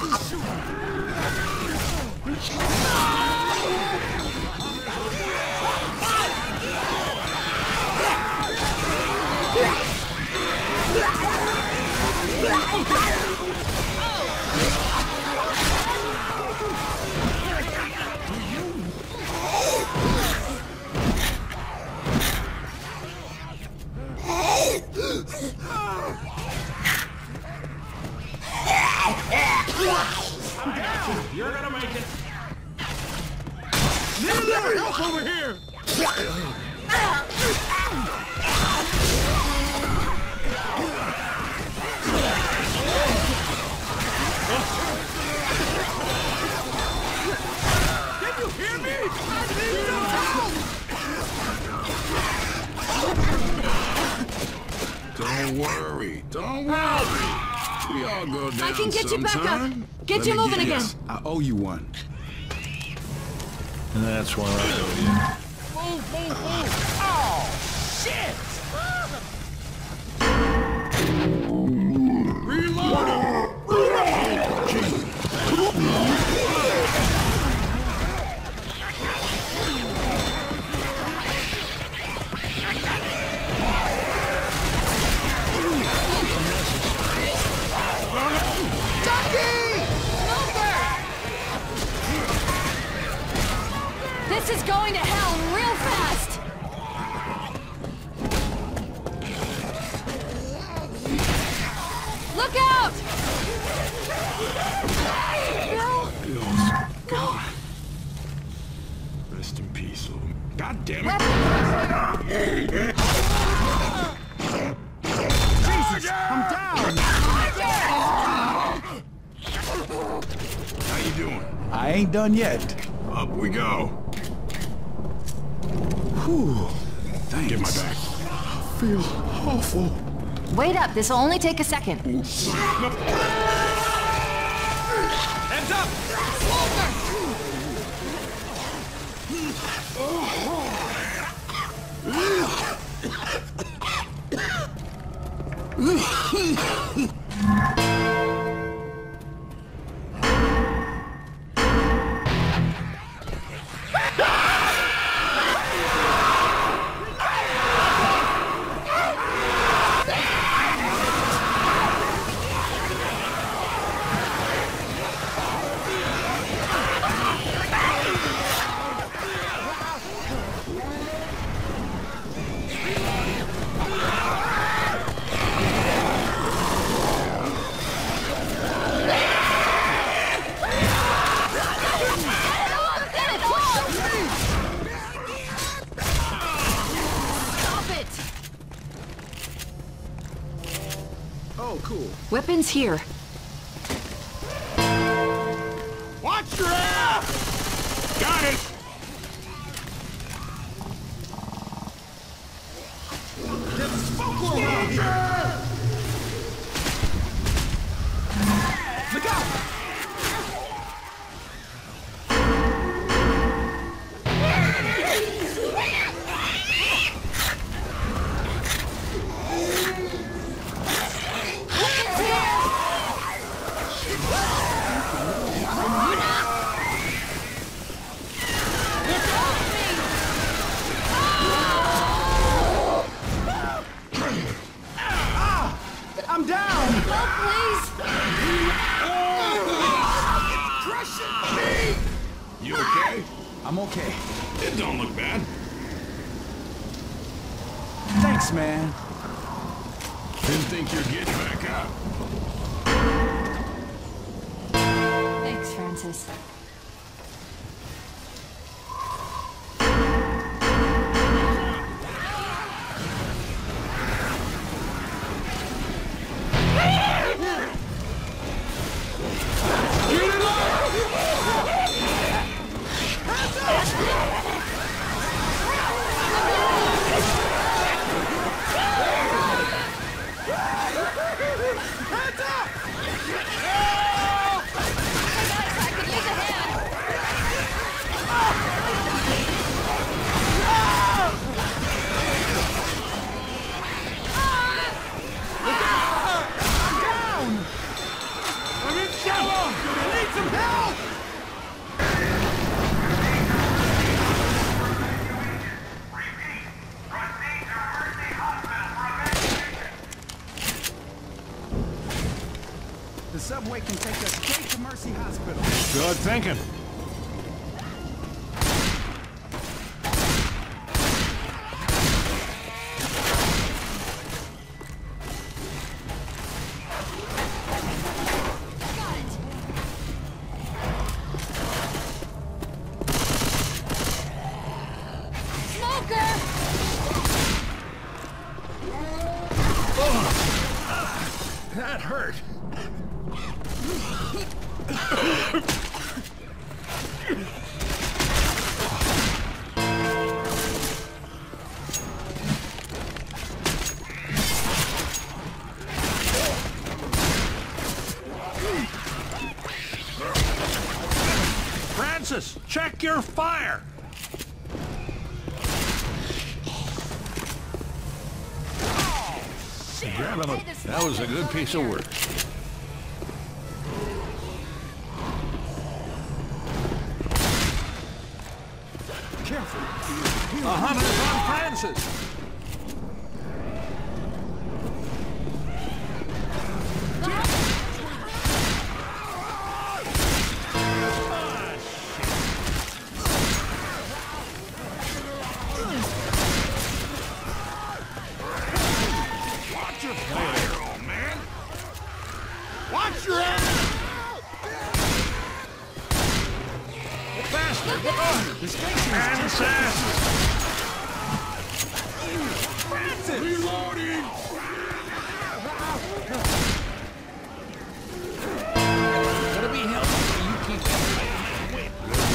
You're gonna make it. Help over here! Did you hear me? I need some help! Don't worry. Don't worry. We all go down I can get you back up. sometime. Get Let you me moving guess. again. I owe you one. That's why I owe you. Move, move, move! Oh, shit! Reload! This is going to hell real fast! Look out! Bill's gone. Rest in peace, little... God damn it! Jesus! I'm down! How you doing? I ain't done yet. Up we go. Whew. Thanks. Get my back. Feel awful. Wait up, this'll only take a second. Heads up! Oh, cool. Weapons here. Watch your ass! Got it! There's smoke around here! Look out! I'm down! You okay? I'm okay. It don't look bad. Thanks, man. Didn't think you'd get back up. Thanks, Francis. Hands some help! The subway can take us straight to Mercy Hospital. Good thinking. That hurt. Francis, check your fire! Grab him. That was a good piece of work. Careful. A hunter's on Francis! Watch your head! Faster! The station Francis! Reloading! Gotta be helpful so you keep that way.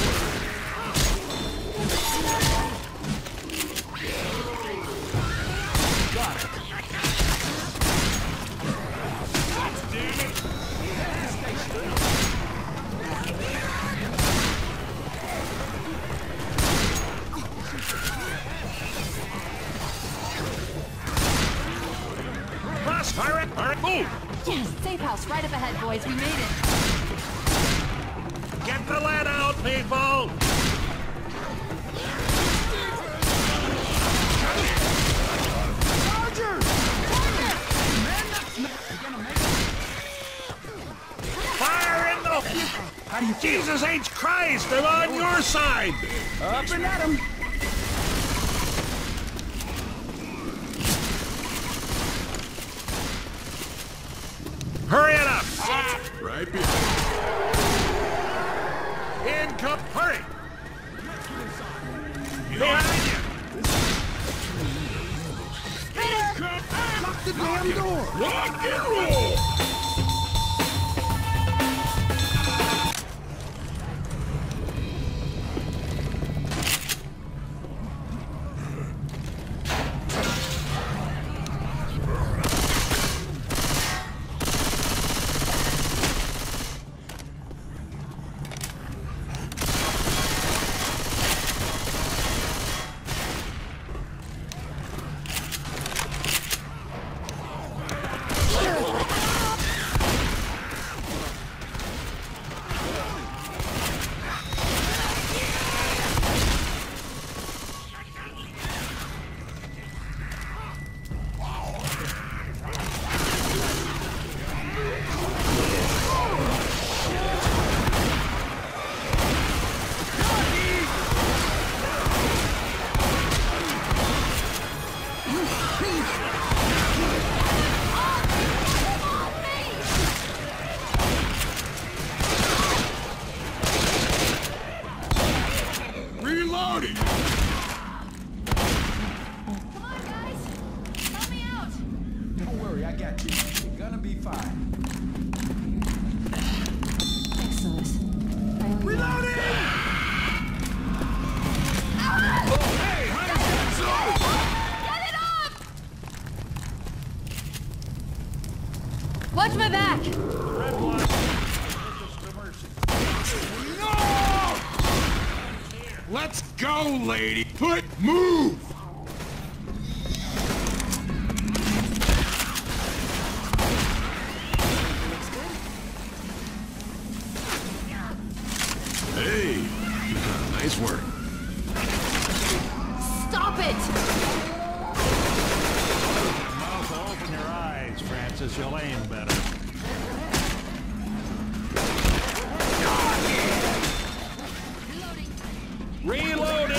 Got it. Fire it! All right, move! Yes, safe house right up ahead, boys. We made it. Get the lead out, people! Fire in the... Jesus H. Christ! They're on your side! Up and at him! Hurry it up! Right behind. Income! Hurry! Behind you! Lock the damn door! Rock and roll! Reloading! Come on, guys. Help me out. Don't worry, I got you. You're gonna be fine. Thanks, Lewis. I owe you. Reloading! Hey, honey's got Get it up! Watch my back. No! Let's go, lady! Move! Hey, nice work. Stop it! Mouth will open your eyes, Francis. You'll aim better. Reloading!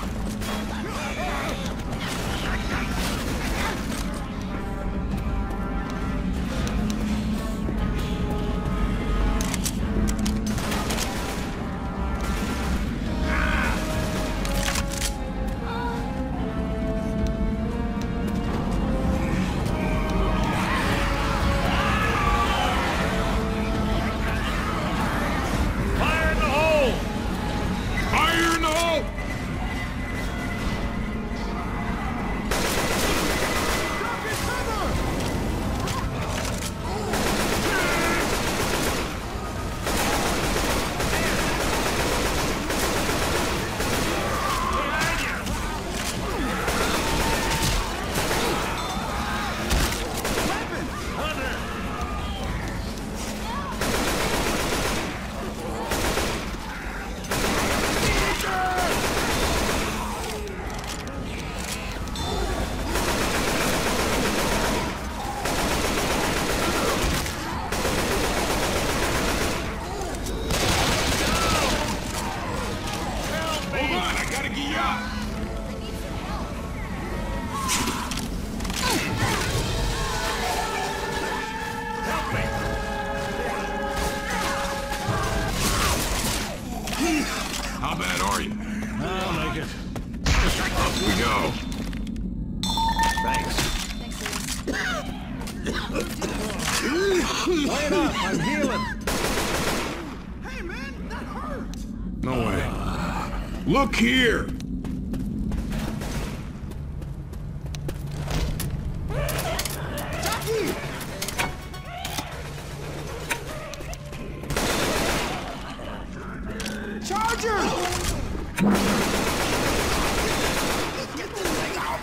Fire in the hole! Fire in the hole! Hold on, I gotta get you up. Help me! How bad are you? I'll make it. Up we go. Thanks. Thanks, Lewis. Wait up, I'm healing. Hey, man, that hurt. No way. Look here. Jackie! Charger! Get this thing out!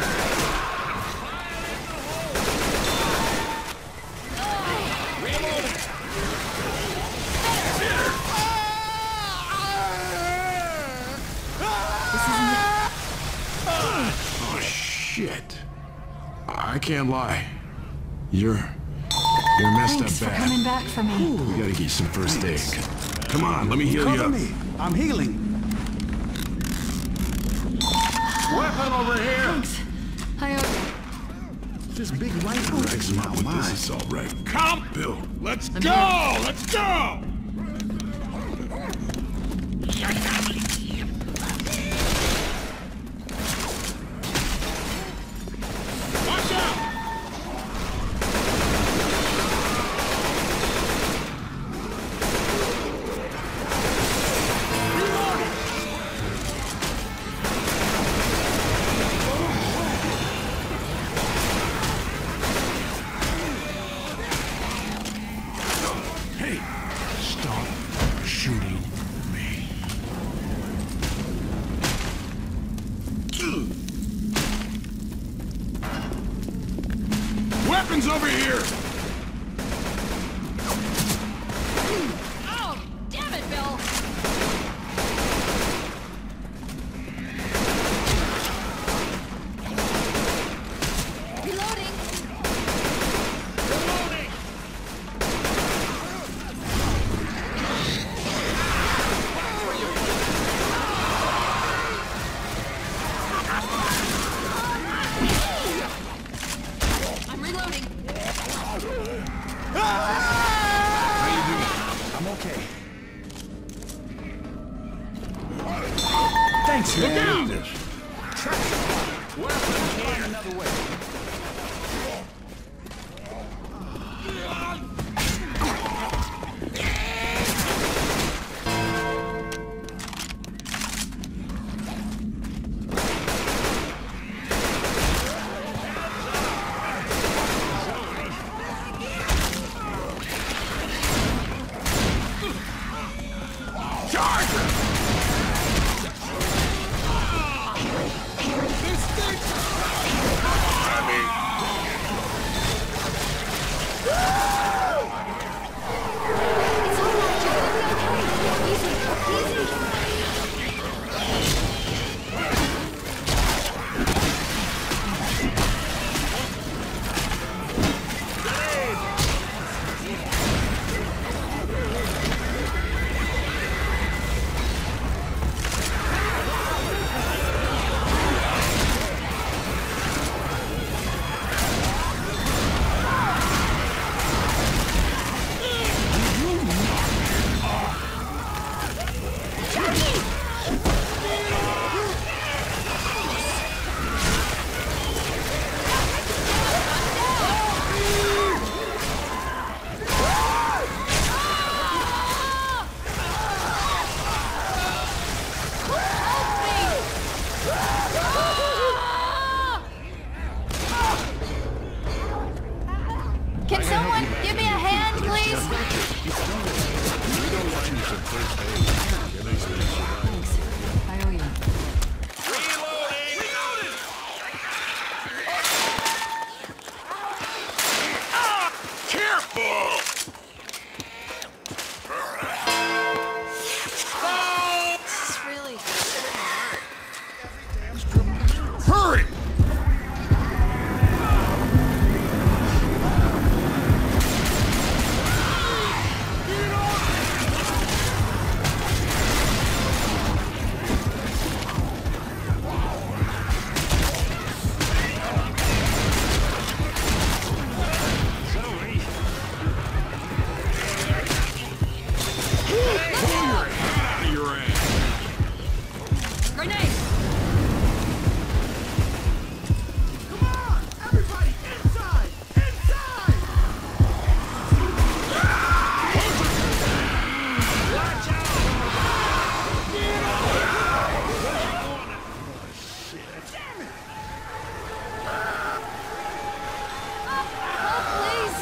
Oh, shit. I can't lie. You're messed Thanks up for bad. coming back for me. We gotta get you some first aid. Come on, let me heal you Cover up. me. I'm healing. Weapon over here! Thanks. I owe This big rifle is not This mine. is all right. Come! Bill, let's Go! Let's go! Watch out! Hey, stop shooting me. Weapons over here! Oh, damn it, Bill! Reloading! Reloading! I'm reloading. How you doing? I'm okay. Thanks, man. Look out! Weapons Find here! another way. Charger! This thing! some first aid. At least they survived. Thanks. I owe you. Careful! This is really hard. Hurry! Grenade! Come on! Everybody inside! Inside! Please!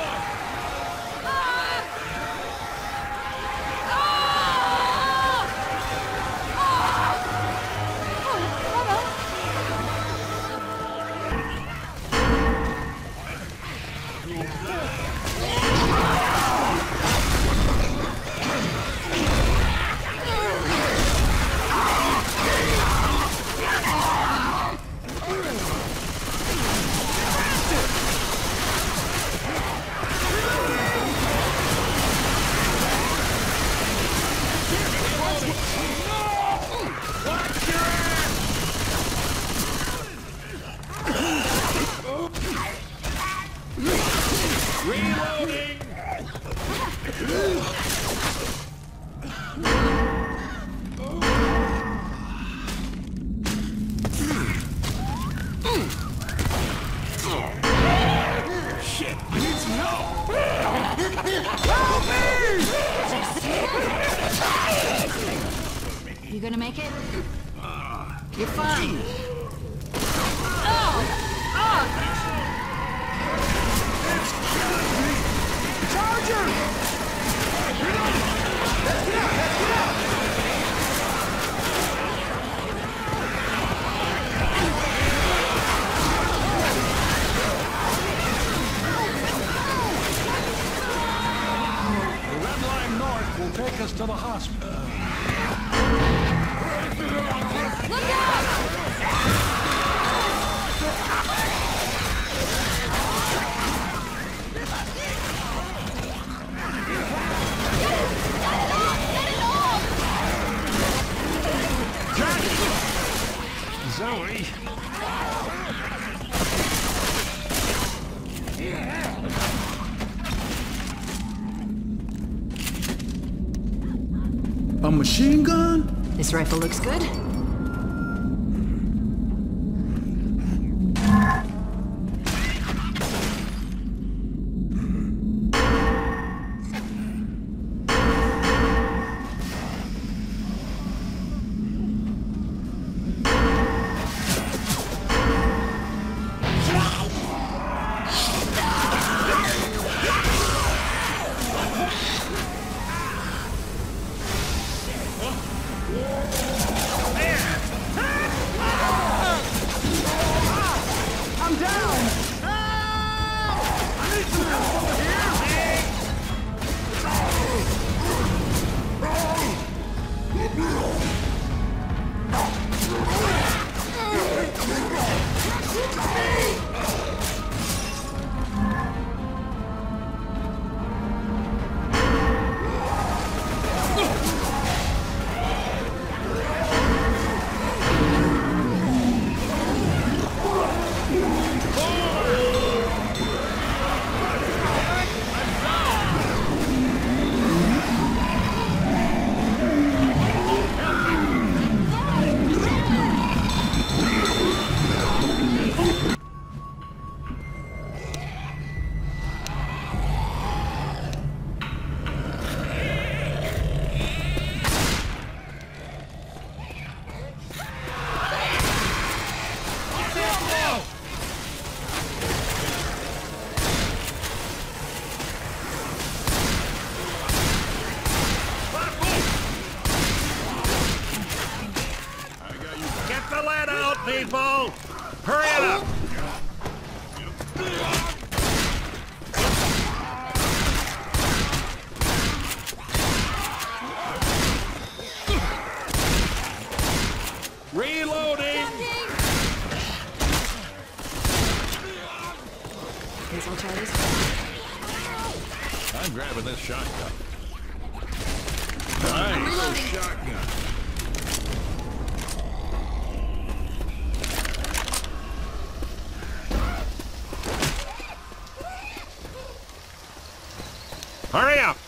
You gonna make it? You're fine. The Red Line North will take us to the hospital. Look out! Zoe. A machine gun? This rifle looks good. Hey, people! Hurry it up! Reloading! Guess I'll try this. I'm grabbing this shotgun. I'm Nice. reloading. Shotgun. Hurry up!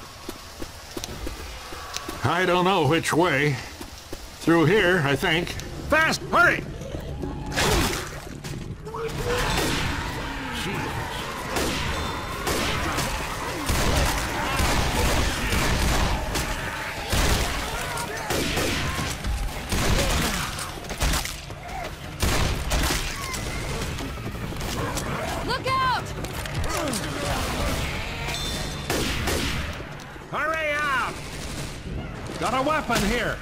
I don't know which way. Through here, I think. Fast! Hurry! Look out! Hurry up! Got a weapon here.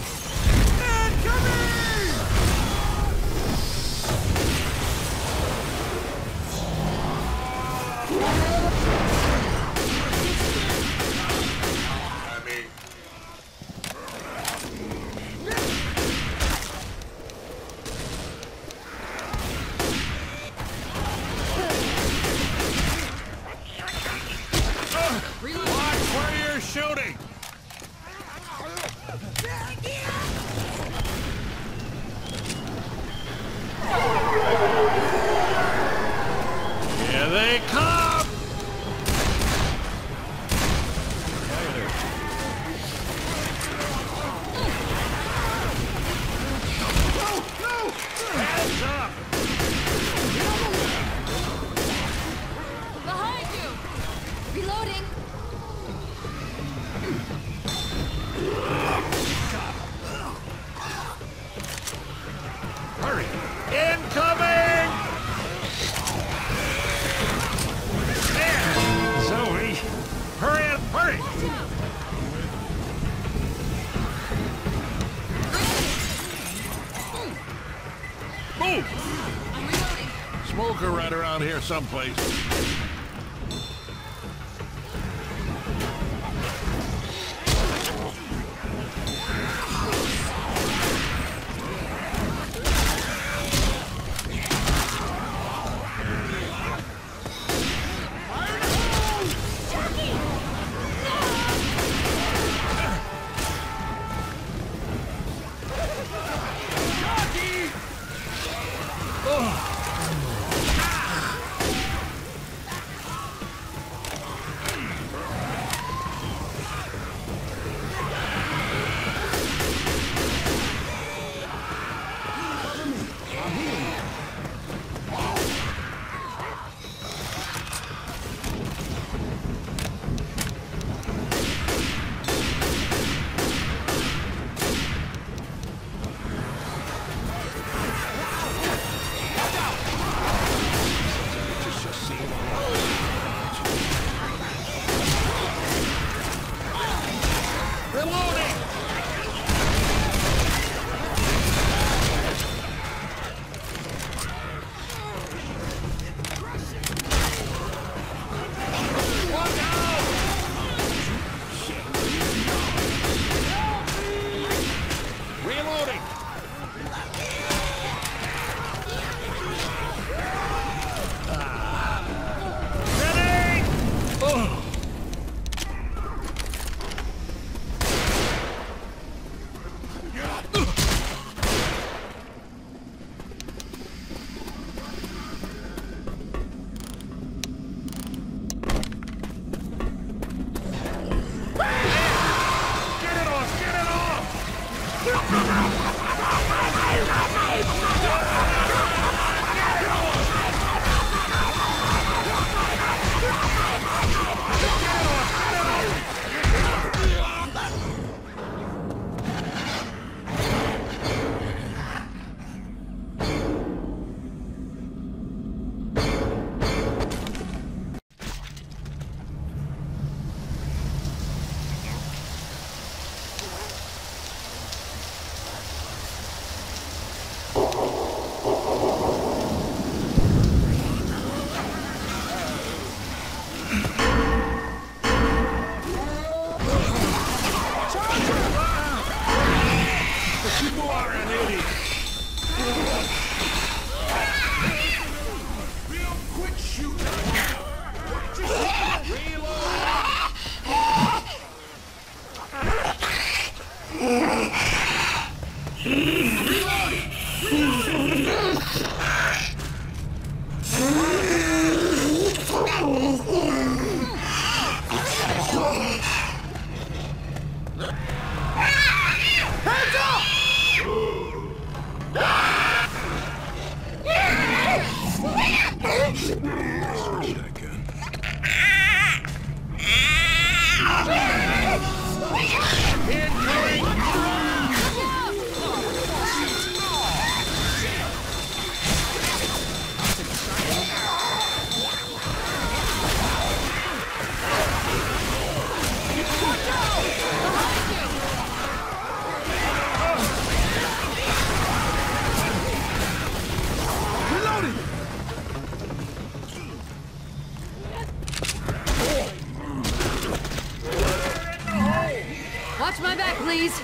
Watch where you're shooting. Here they come! Hands up! Behind you! Reloading! Hurry! Incoming! There! Zoe! Hurry up! Hurry! Move! I'm reloading. Smoker right around here someplace. Reloading! Look out! Reloading! Ready! Oh. You are an idiot! Real quick shooter! Watch my back, please.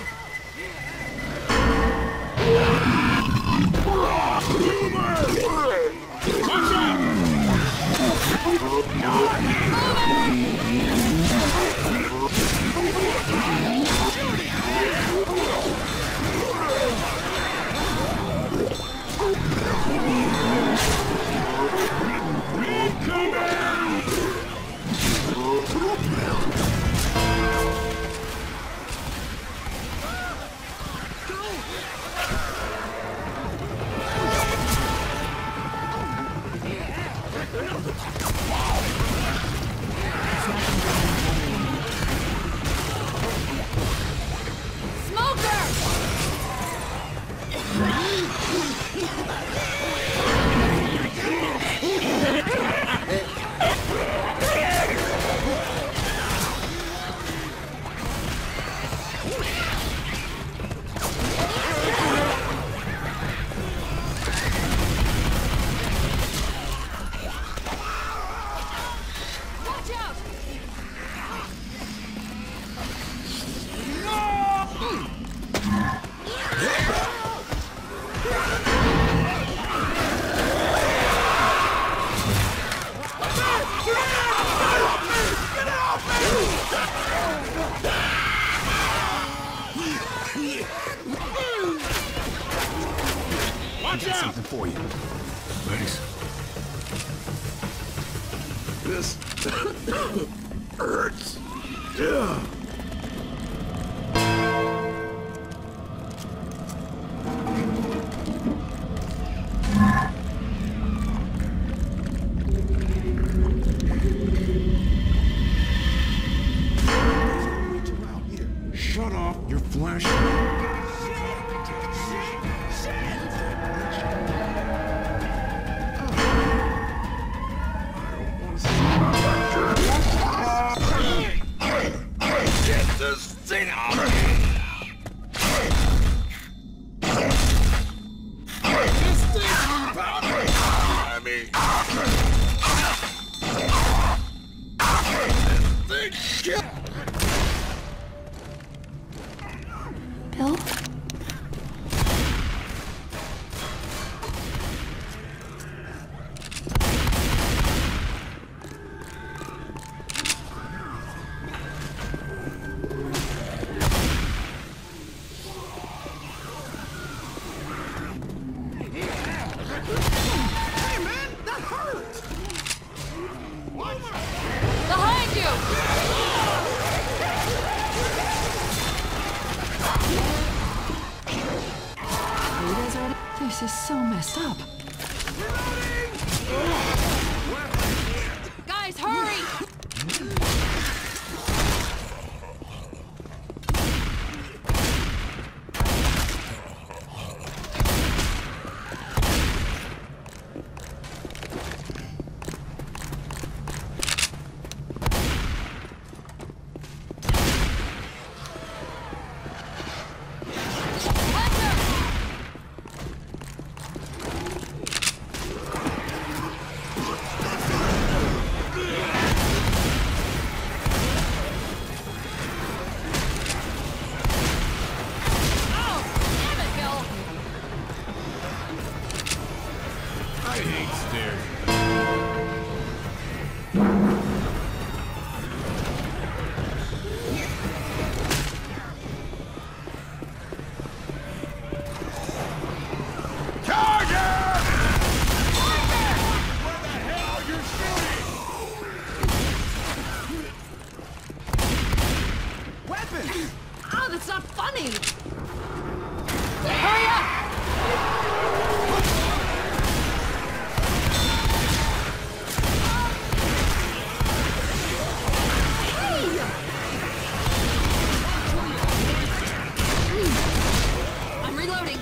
Watch out! Something for you. Thanks. This hurts. Yeah. Shut off your flashlight. Get this thing out of here! This thing's about I mean... This thing... Bill? Behind you! This is so messed up. Guys, hurry! it's not funny! Hurry up! I'm reloading.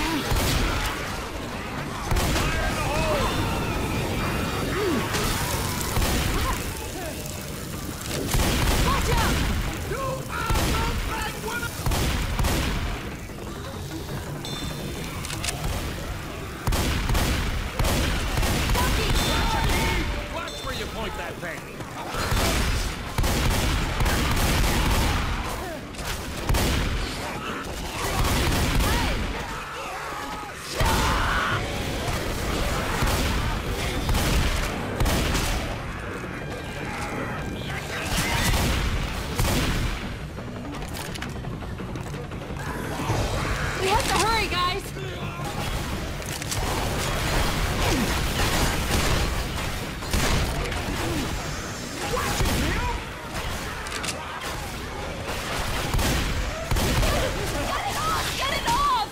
Watch out! Watch where you point that thing. We have to hurry, guys! Get it off!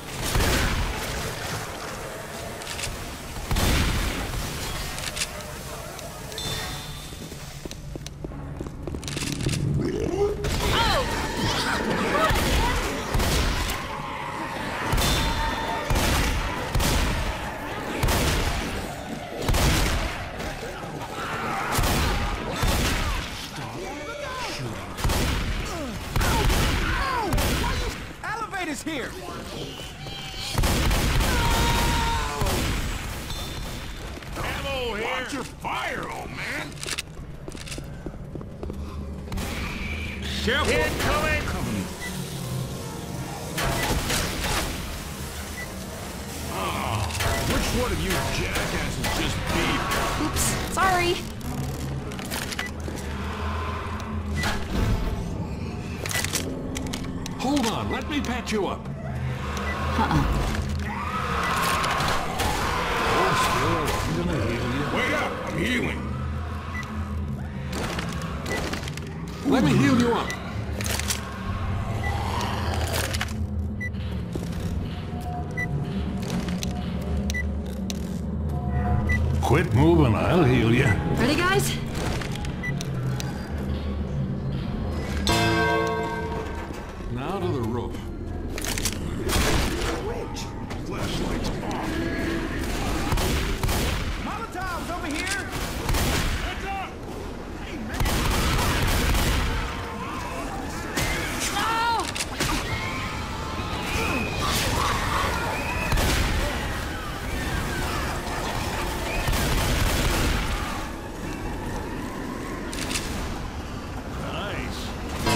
Elevator's here! Ammo here. Watch your fire, old man. Careful. Incoming. Which one of you jackasses just beat? Oops, sorry. Hold on, let me patch you up. Oh, still, I'm gonna heal you. Wait up, I'm healing. Let me heal you up. Quit moving, I'll heal you. Ready, guys? Now to the roof. Flashlight's off. Molotov's over here! Heads up. Nice.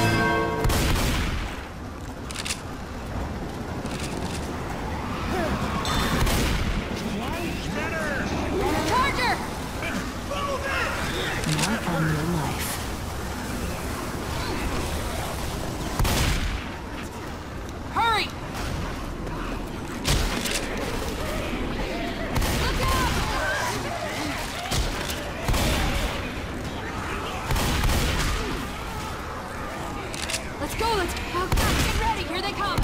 Charger! Mark on your life. Hurry! Look out! Let's go, let's go. Oh, God, get ready, here they come.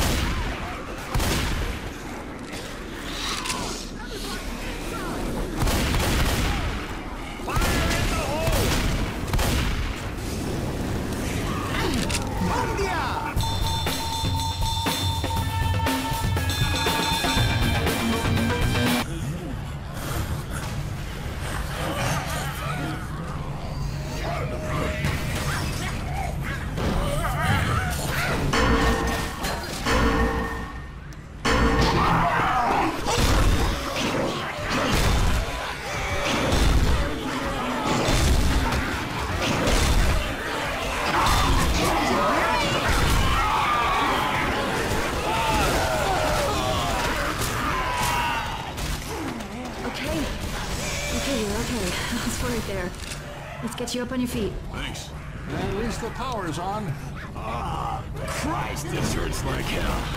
Okay, you're okay. I was worried there. Let's get you up on your feet. Thanks. At least the power's on. Christ, this hurts like hell.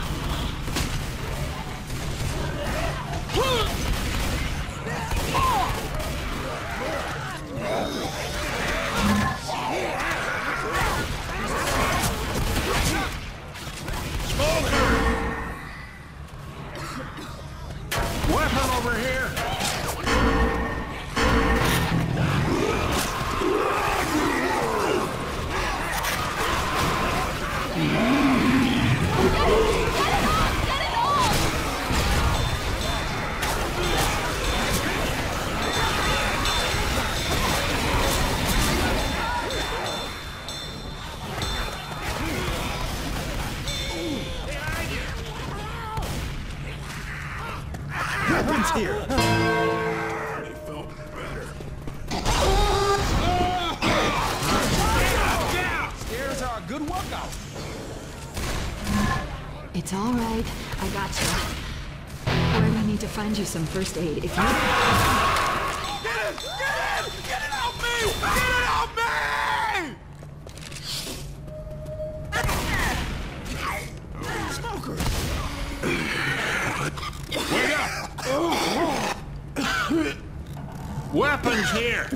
over here. Weapons here. Stairs are a good workout. It's all right. I got you. We're gonna need to find you some first aid. If you... Get it! Get it! Get it out me! Get it out me! Smoker. Wait up! Weapons here!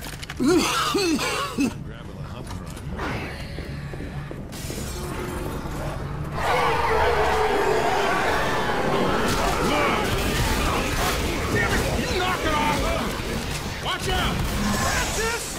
Damn it! You knock it off! Watch out! Francis!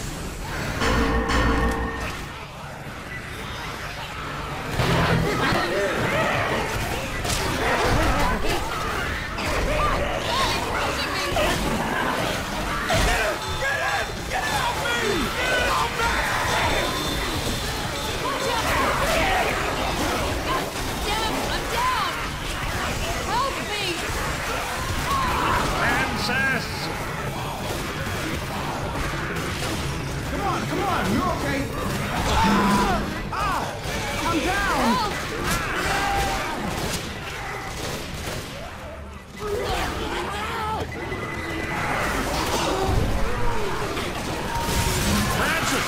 Francis! Come on, you're okay. I'm down. Francis!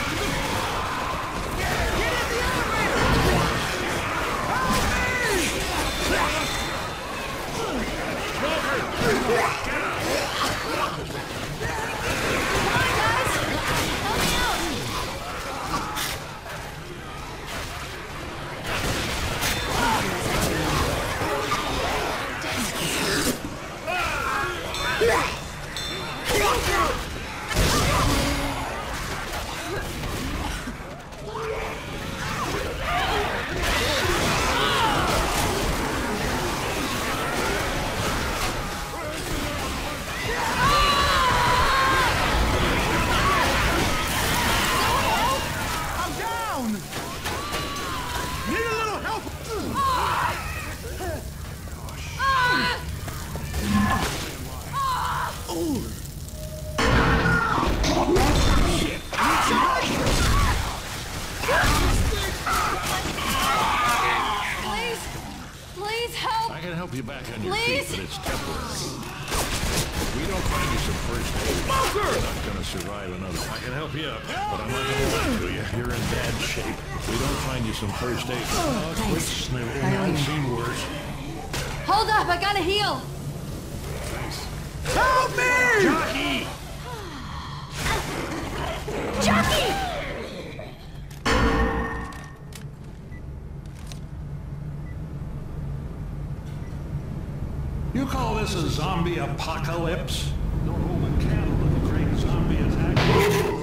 I'm down. Need a little help. Please help! I can help you back on your Please? feet, but it's temporary. If we don't find you some first aid, you're not gonna survive another. I can help you up, but I'm not gonna lie to you. You're in bad shape. If we don't find you some first aid, quick snivel. I've seen worse. Hold up, I gotta heal! Help me! Jockey! Jockey! You call this a zombie apocalypse? Don't hold a candle to the great zombie attack.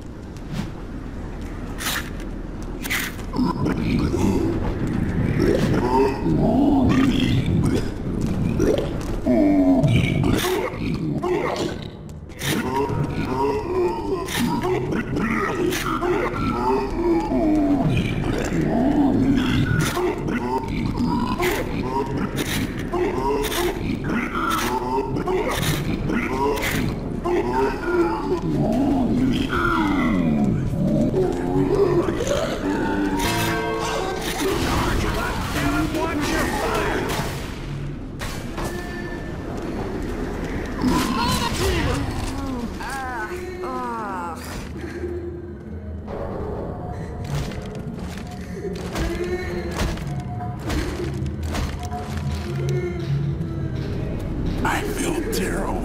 I feel terrible.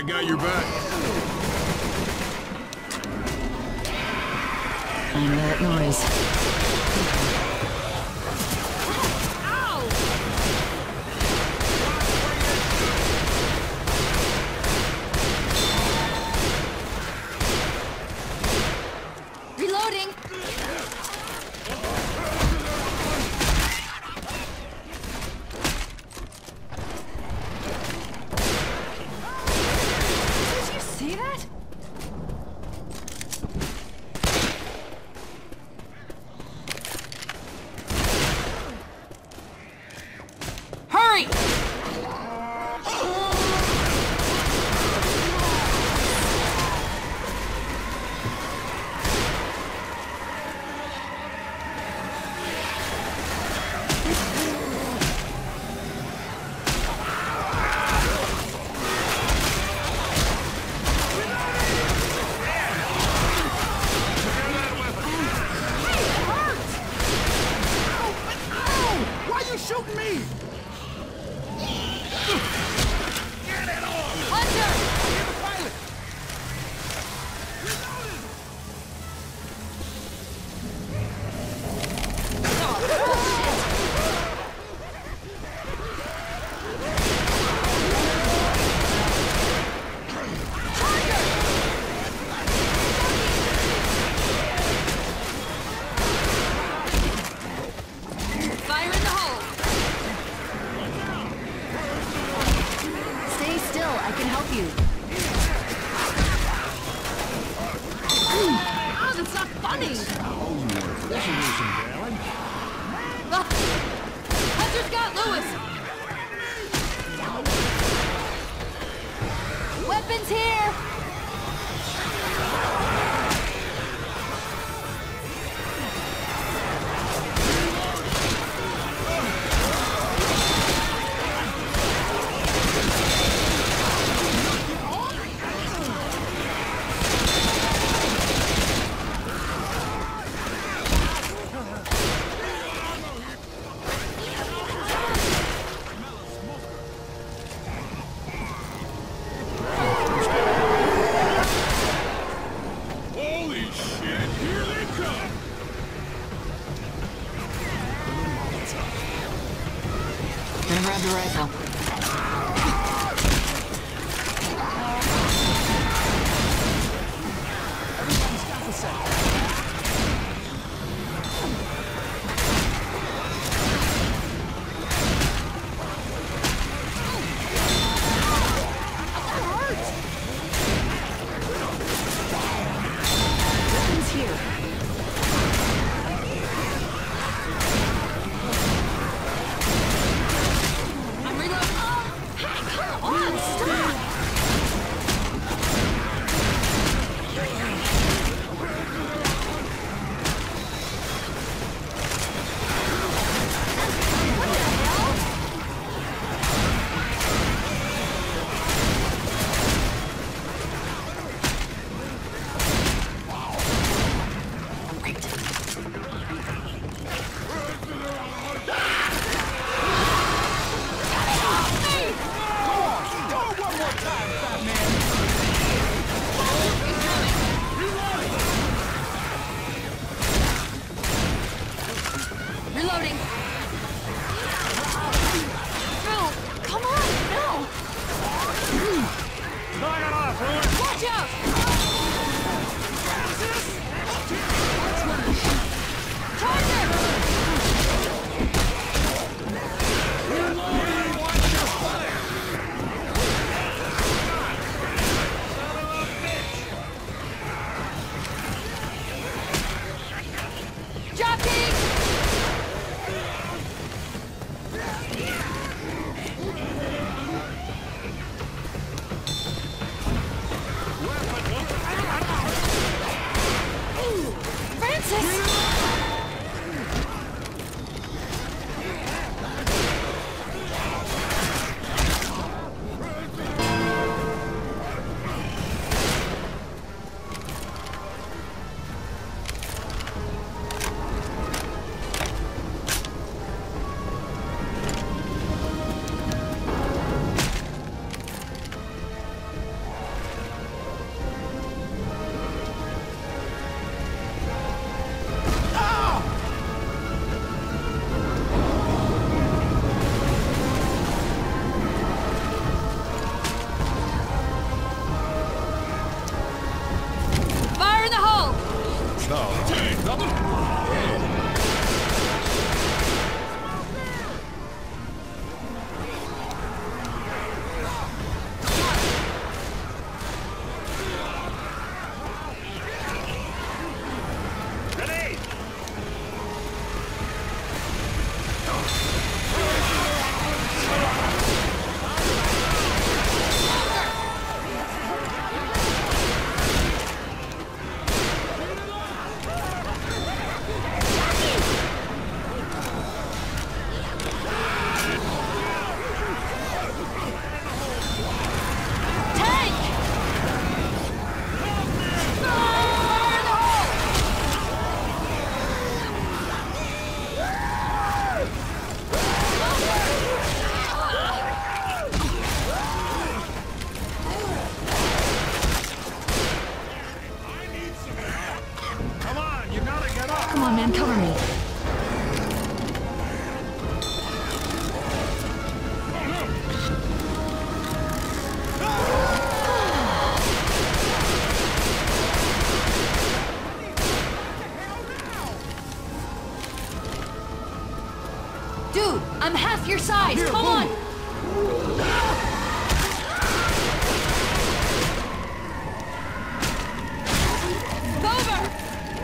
I got your back. I know that noise. Reloading! Did you see that? Hurry! Why are you shooting me? Fire in the hole! Stay still, I can help you. Oh, that's not funny! This will do some damage. Hunter's got Lewis! Weapons here! Come on, man, cover me. Dude, I'm half your size. Come on. Over.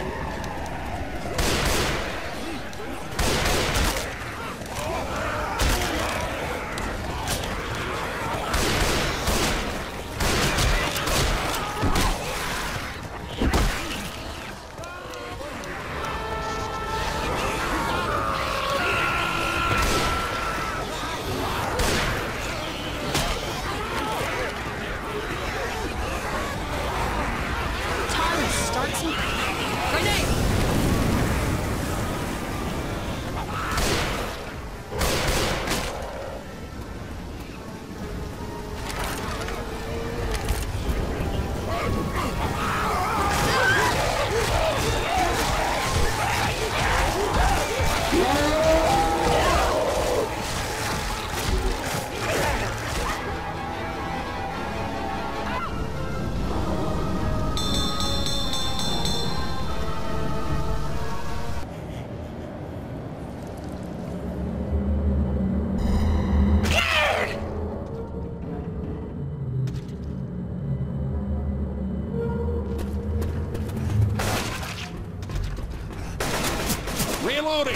Reloading!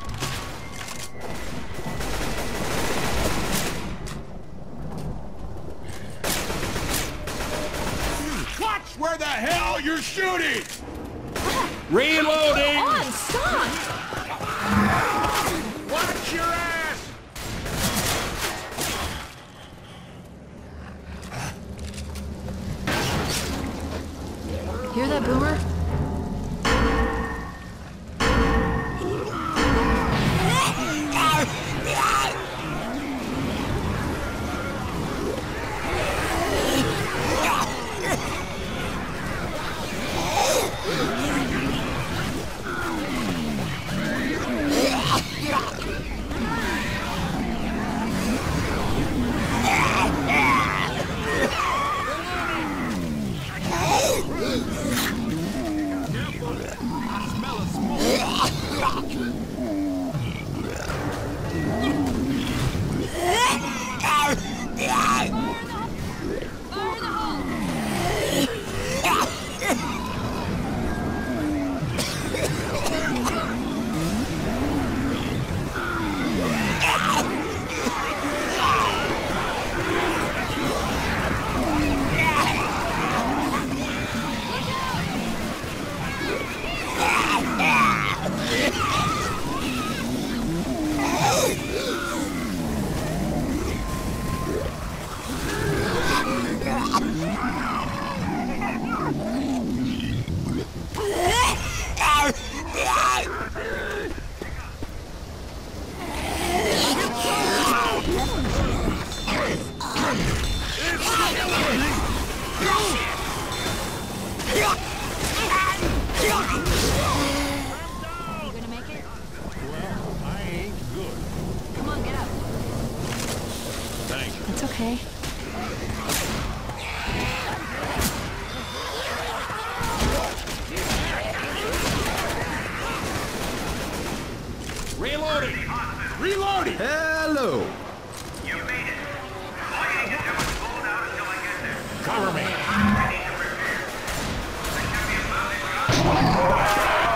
Watch where the hell you're shooting! Reloading! Come on, stop! Watch your ass! Hear that, Boomer? It's okay. Hello. You made it. All you need to do is hold out until I get there. Cover me. I need to repair. There should be a mountain.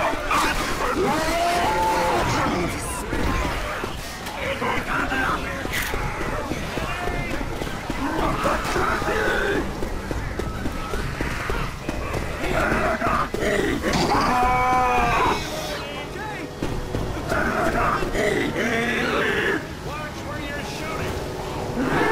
Watch where you're shooting.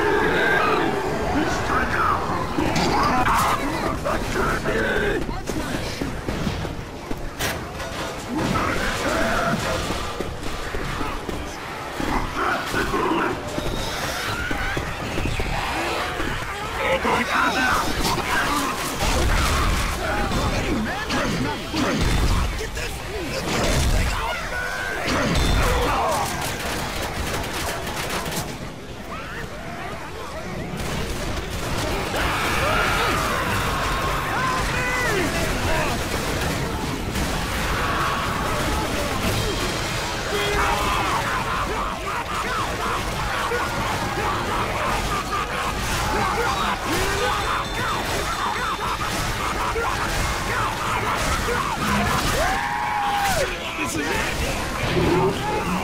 This is it!